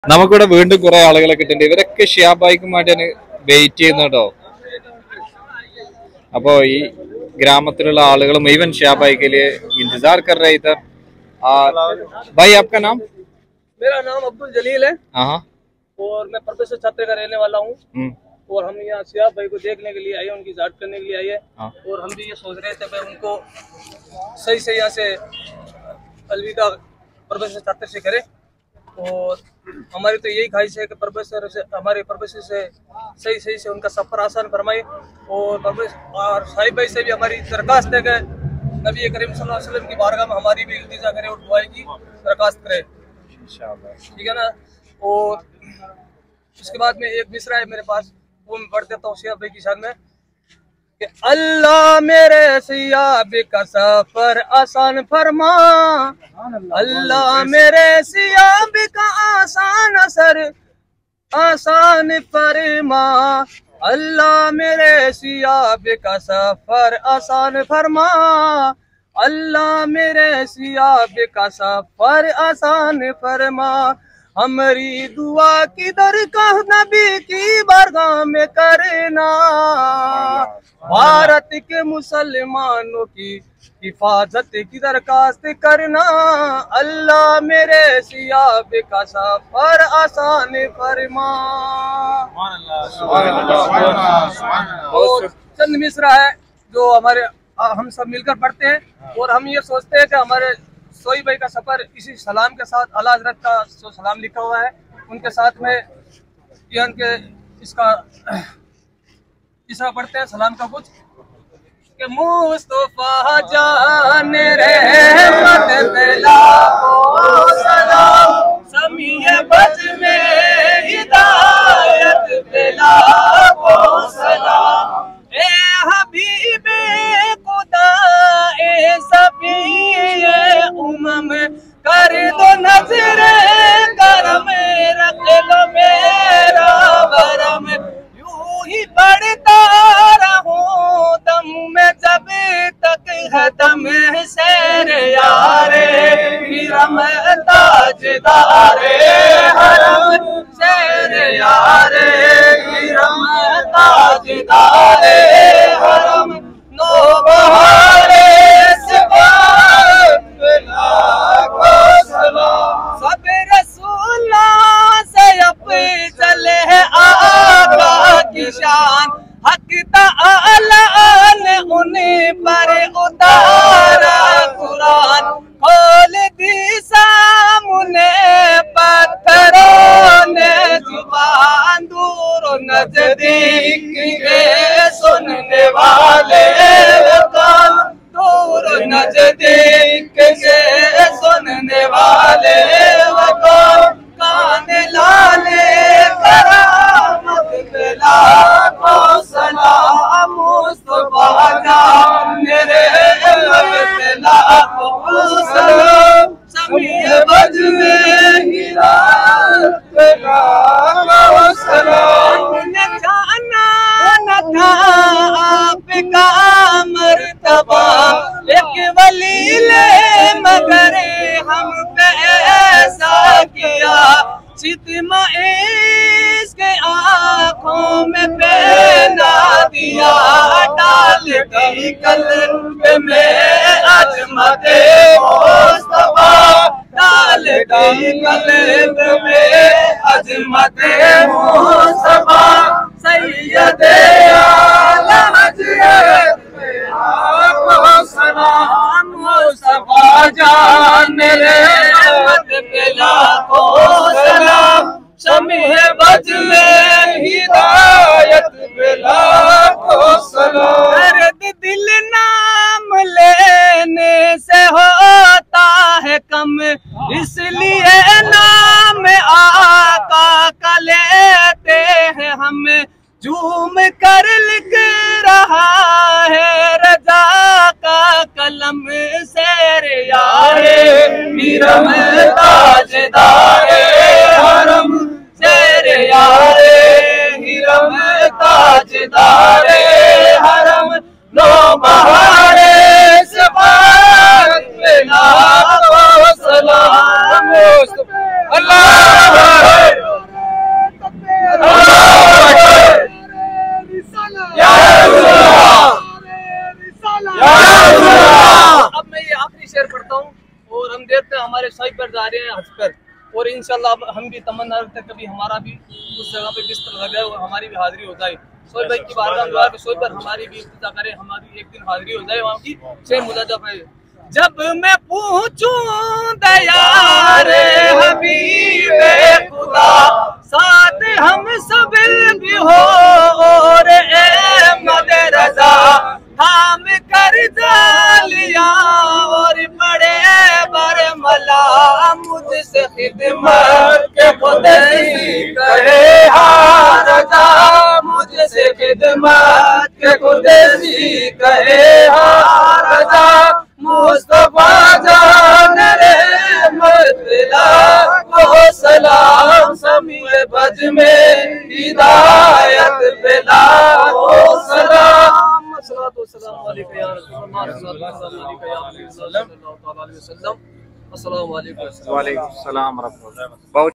നമുക്കിവിടെ വീണ്ടും കുറെ ആളുകളെ കിട്ടുന്നുണ്ട്. ഇവരൊക്കെ ഷിഹാബ് ഭായിക്കും വേണ്ടിയാണ് വെയിറ്റ് ചെയ്യുന്നുണ്ടോ. അപ്പോ ഈ ഗ്രാമത്തിലുള്ള ആളുകൾ മുഴുവൻ ഷിഹാബ് भाई के लिए इंतजार कर रहे इधर। भाई आपका नाम? मेरा नाम अब्दुल जलील है। हाँ, और मैं प्रोफेसर छात्र का रहने वाला हूँ। और हम यहाँ शिहाब भाई को देखने के लिए आए, उनकी जांच करने के लिए आए हैं। और हम भी ये सोच रहे थे भाई उनको सही से यहाँ से अलविदा प्रोफेसर छात्र से करें। और हमारी तो यही ख्वाहिश है कि प्रोफेसर से हमारे प्रोफेसर से सही से उनका सफर आसान फरमाए। और साहिब भाई से भी हमारी दरखास्त है कि नबी करीम सल्लल्लाहु अलैहि वसल्लम की बारगाह में हमारी भी इल्तिजा करे और दुआ की दरखास्त करे इंशाअल्लाह, ठीक है ना। और उसके बाद में एक मिसरा है मेरे पास, वो मैं पढ़ देता हूँ शिहाब भाई की शान में कि अल्लाह मेरे शिहाब का सफर आसान फरमा, अल्लाह मेरे शिहाब का आसान फरमा, अल्लाह मेरे शिहाब का सफर आसान फरमा, अल्लाह मेरे शिहाब का सफर आसान फरमा। हमारी दुआ की दरगाह नबी की बारगाह में करना, भारत के मुसलमानों की हिफाजत की दरखास्त करना, अल्लाह मेरे शिहाब का सफर आसान फरमा। और चंद मिसरा है जो हमारे हम सब मिलकर पढ़ते हैं। और हम ये सोचते हैं कि हमारे सोई भाई का सफर इसी सलाम के साथ आला हज़रत का जो सलाम लिखा हुआ है उनके साथ में ये उनके इसका पढ़ते हैं सलाम का कुछ कि मुस्तफा जान रहमत पे लाखों सलाम, समीए बज में हिदायत पे लाखों सलाम, ए हबीबे खुदा ए सभी उमम कर दो नजर करम, रख लो मेरा बरम, यूं ही बढ़ता रहूं दम में जब तक है दम, शेर यारे हिरम ताजदारे हरम, शेर यारे हिरम ताजदारे हरम, नो बहारे सब रसूला से चले आका की शान, हक ताला ने उन्हें पर उतारा कुरान, खोल दी सामने पत्थरों ने जुबान, दूर नजदीक के सुनने वाले कान, दूर नजदीक से सुनने वाले कान लाले करामत पे लाखों सलाम, मुस्तफा जान मेरे पे लाखों सलाम, समीए बज में हिदायत पे लाखों सलाम। हमने जाना न था आपका मर्तबा एक वलीले मगर हम पे ऐसा किया, सितमा इसके आँखों में पहना दिया, डाल दी कल्ब में अजमते मुस्तफा, डाल दी कल्ब में अजमते मुस्तफा, सैयदे आलम हज़रत सलाम, मुस्तफा जान मेरे पे लाखों सलाम, शमीए बज में हिदायत पे लाखों सलाम। दर्द दिल नाम लेने से होता है कम, इसलिए नाम आका का लेते हैं हम, झूम कर लिख रहा है रजा का कलम, शेर यारे हिरम ताजदार हज पर। और इंशाल्लाह अब हम भी तमन्ना रखते हैं कभी हमारा भी उस जगह पे बिस्तर लग जाए और हमारी भी हाजिरी हो जाए। सोहेब भाई की बारगाह में दुआ कि सोहेब पर हमारी भी इफ्तिता करे, हमारी एक दिन हाजिरी हो जाए वहाँ की। शेख मुजाहिद भाई, जब मैं पूछूं दयार हबीबे खुदा साथ हम सब भी हो और अहमद रजा थाम कर लिया और बड़े बड़े मला मुझसे खिदमत के खुदसी करे हाँ रजा, मुझसे खिदमत के खुदसी करे हाँ रजा। मुस्तफा जान रहमत को सलाम समीए बज में हिदायत पेला हो सलाम। अस्सलाम वालेकुम या रसूलल्लाह सल्लल्लाहु अलैहि वसल्लम। अस्सलाम वालेकुम। वालेकुम सलाम। बहुत